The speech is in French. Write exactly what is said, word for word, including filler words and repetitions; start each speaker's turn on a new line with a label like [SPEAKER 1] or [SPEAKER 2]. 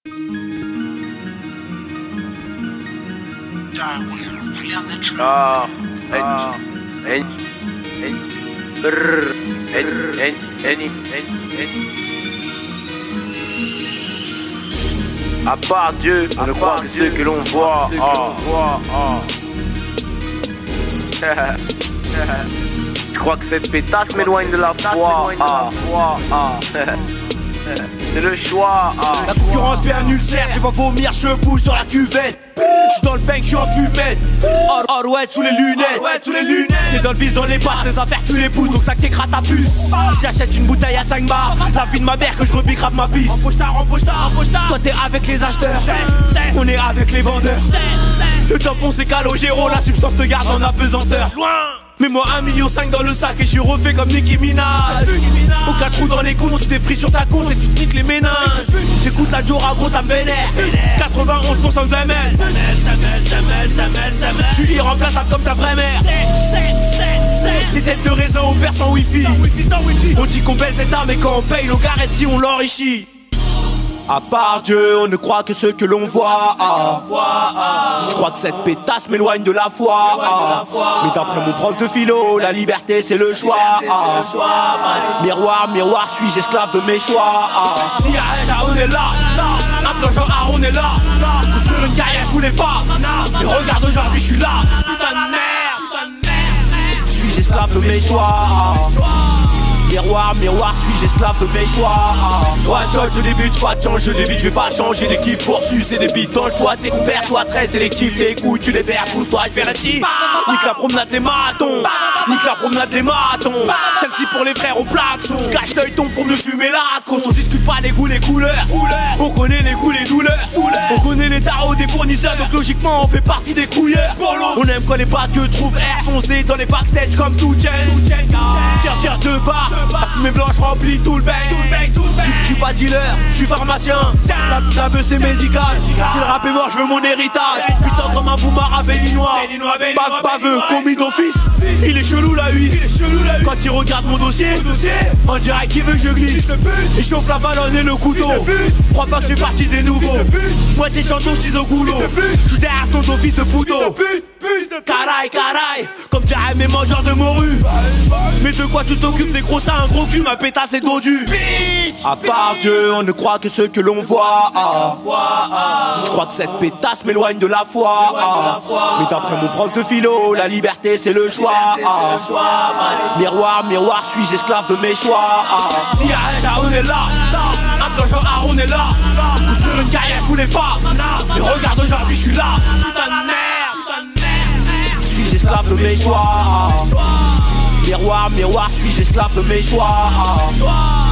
[SPEAKER 1] Ah, ah, en, en, brrr, en, en, en, en, en. À part Dieu, on ne croit que Dieu que l'on voit. Ah, ah. Je crois que cette pétasse m'éloigne de la foi. Ah, ah. C'est le choix. Ah.
[SPEAKER 2] La concurrence fait un ulcère, je vais vomir, je bouge sur la cuvette. J'suis dans le bang, j'suis en fumette. Or ouais, sous les lunettes. Ouais, sous les lunettes. T'es dans le bis, dans les bars, tes affaires tu les pousses, donc ça t'écrase ta puce. Si j'achète une bouteille à cinq bars, la vie de ma mère que je repique grave ma piste. Empoche-tard, empoche-tard, empoche-tard. Toi t'es avec les acheteurs, on est avec les vendeurs. Le tampon c'est Calogero, la substance te garde en apesanteur. Loin. Mets-moi un million cinq dans le sac et je suis refait comme Nicki Minaj. Aucun trou dans les couilles, tu t'es pris sur ta compte et tu te niques les méninges. J'écoute la Jora, gros ça me vénère. quatre-vingt-onze pour cent de Zamel. Je suis irremplaçable comme ta vraie mère. Les têtes de réseau on perd sans wifi. On dit qu'on baisse l'état mais quand on paye nos garetti on l'enrichit. À part Dieu, on ne croit que ce que l'on voit. Ah. Je crois que cette pétasse m'éloigne de la foi. Ah. Mais d'après mon prof de philo, la liberté c'est le choix. Ah. Miroir, miroir, suis-je esclave de mes choix. Ah. Si à on est là, un plongeon à on est là. Sur une carrière je voulais pas, mais regarde aujourd'hui je suis là. Putain de merde, suis-je esclave de mes choix. Ah. Miroir, miroir, suis-je esclave de mes choix. One shot, je débute, pas de chance, je débute, je vais pas changer d'équipe pour sucer des bites dans le toit. Tes compères, sois très sélectif, tes couilles, tu les perds, pousse-toi, je vais rester. Nique la promenade des matons, nique la promenade des matons. Celle-ci pour les frères au plaxon. Cache l'œil ton pour me fumer la cause. On discute pas les goûts, les couleurs. On connaît les goûts, les douleurs. On connaît les tarots des fournisseurs, donc logiquement on fait partie des couilleurs. On aime quand les pas que trouve air, fonce-nez dans les backstage comme tout chain. Tire, tire deux barres. La fumée blanche remplit tout le bec. J'suis pas dealer, j'suis pharmacien. La, la beuh c'est médical. Si le rap est mort, j'veux mon héritage. Puissant comme un boumara béninois. Bave baveux, commis d'office. Il est chelou la huisse. Quand il regarde mon dossier, on dirait qu'il veut que je glisse. Il chauffe la ballonne et le couteau. Crois pas que j'fais partie des nouveaux. Moi tes chantons, j'suis au goulot. J'suis derrière ton office de poteau. Caray, caray, comme dirait mes mangeurs de morue. Mais de quoi tu t'occupes des gros seins, un gros cul, ma pétasse est dodu. À part Dieu, on ne croit que ce que l'on voit. Ah. Je crois que cette pétasse m'éloigne de la foi. Ah. Mais d'après mon prof de philo, la liberté c'est le choix. Ah. Miroir, miroir, suis-je esclave de mes choix. Ah. Si à on est là, un plongeon à on est là. Sur une carrière je voulais pas, mais regarde aujourd'hui je suis là. Putain de merde. Suis-je esclave de mes choix. Miroir, miroir, suis-je esclave de mes choix.